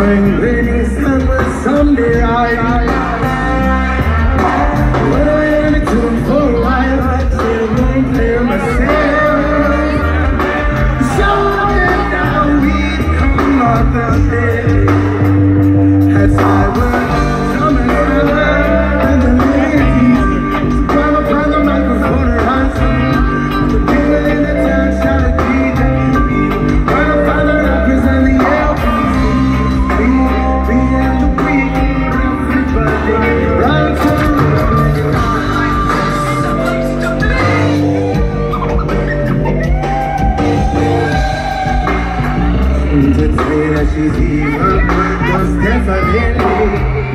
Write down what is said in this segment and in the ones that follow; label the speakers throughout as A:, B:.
A: spring rainy sun will someday rise. When I am in tune for a while, I still won't clear myself. So that now we come on the day as I was coming around in the ladies to climb upon the microphone and answer. The people in the town shout at DJ. Trying to find the rappers and the LPs. We and the week, everybody right to to say that she's evil, most definitely.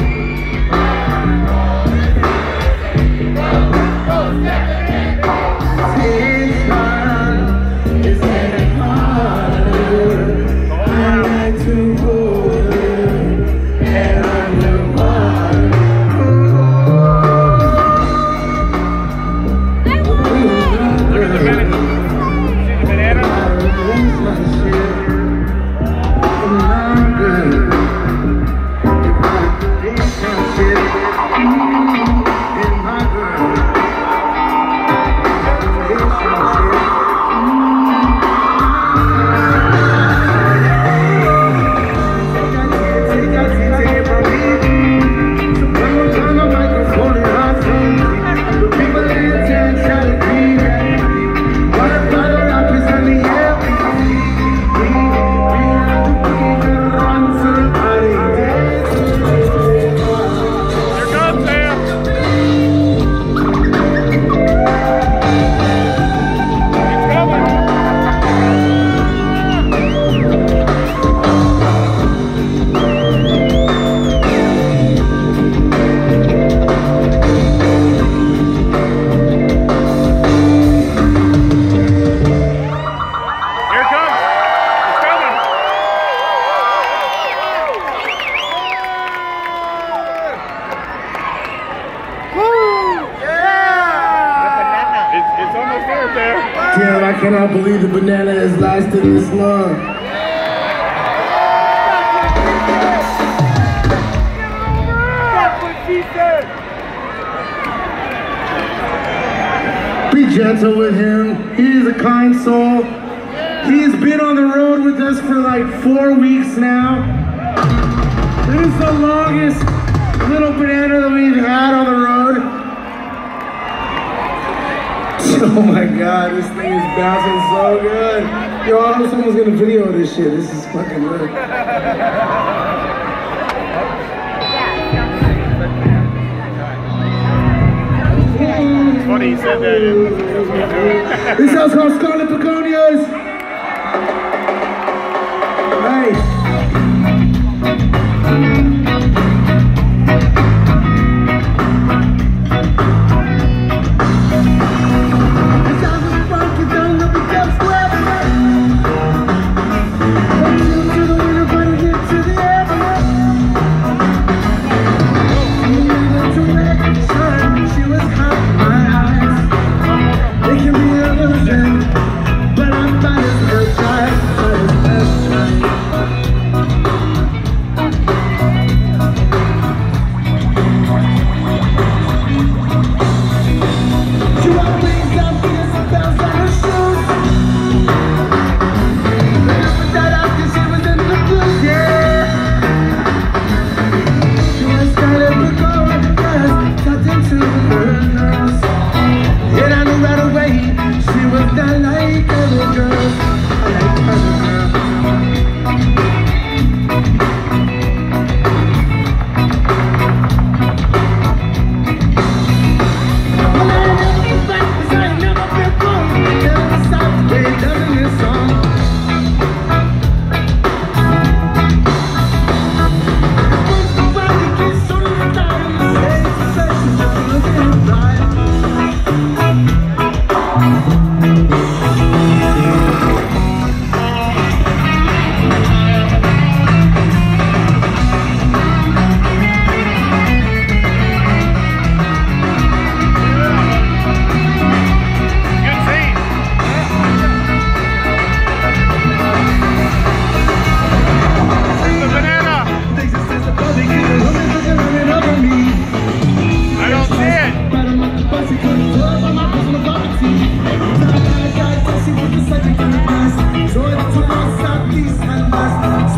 A: It's getting harder. I like to hold her and underwater. Damn, I cannot believe the banana has lasted this long. Be gentle with him. He is a kind soul. He's been on the road with us for like 4 weeks now. This is the longest little banana that we've had on the road. Oh my god, this thing is bouncing so good. Yo, I hope someone's gonna video this shit. This is fucking lit.
B: It's funny you said that.
A: This house called Scarlet Begonias. Nice. But I'm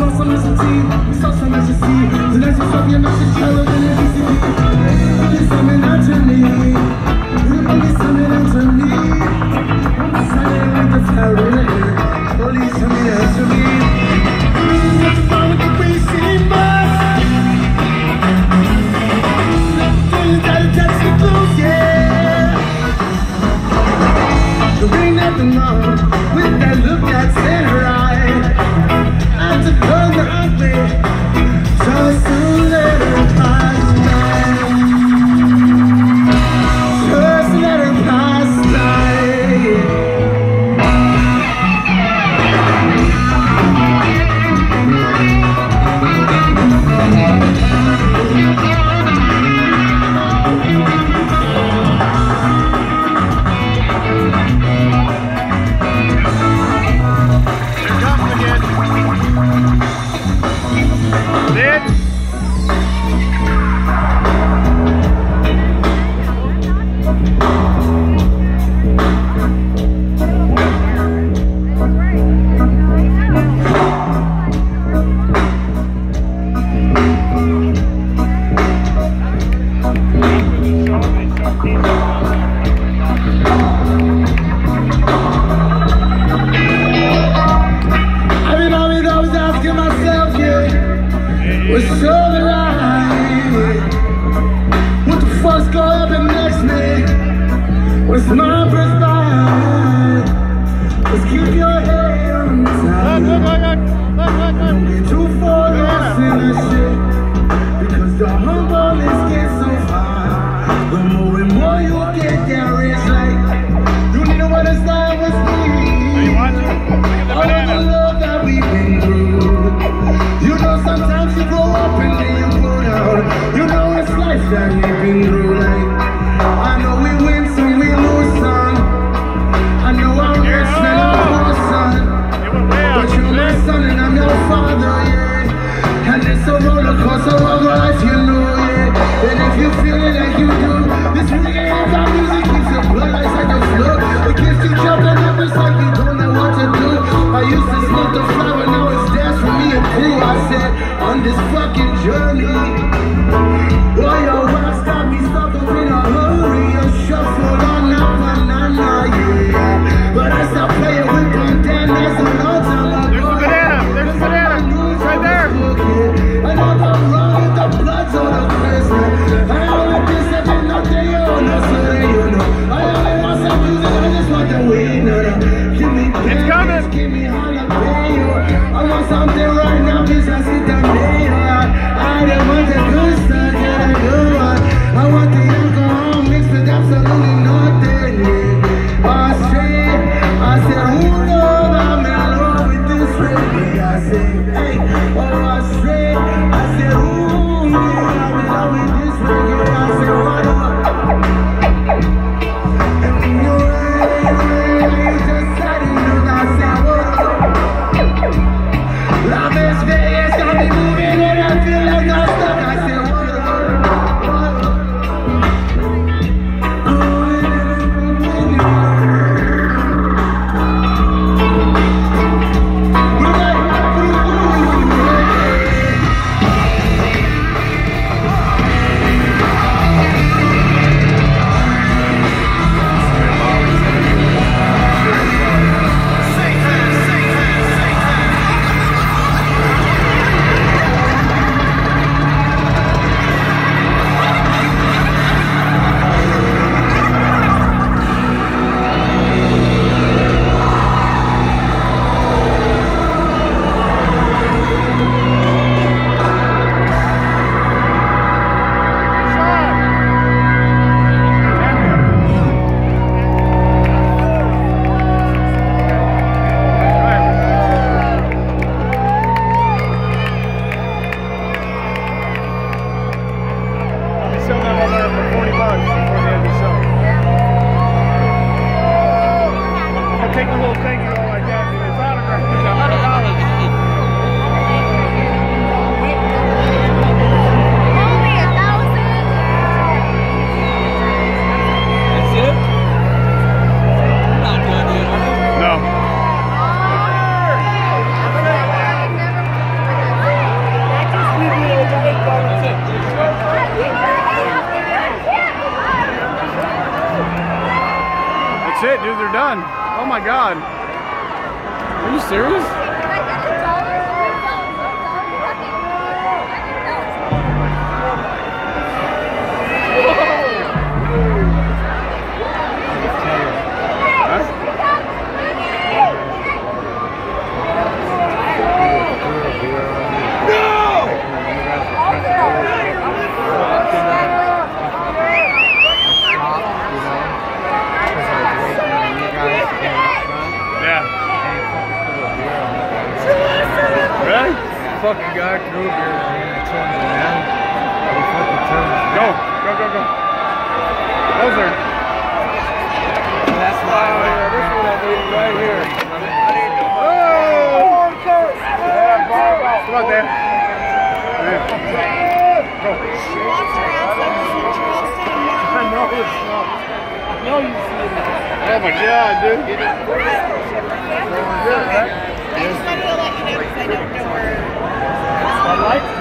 A: so much to see, we saw so much to see. The next one, something about the color in the DCP. It's coming out to me. It's coming out to me. I'm silent like the terror. Police coming out to me. What's wrong with the way she must? Nothing gotta touch the clothes, yeah. There ain't nothing wrong with that look that's in her eye. I took her the right way, just to let her pass by. Just let her pass by.
B: That's it, dude. They're done. Oh my God. Are you serious?
C: Fucking guy threw a beer and turns around. He fucking turns.
B: Go. Closer.
C: That's my way. This one I need right here.
B: Oh! Come on, Dan. Go. I know it's not. No, you see it. Oh my God, dude.
D: I just wanted to let you know because I don't know where.
B: I like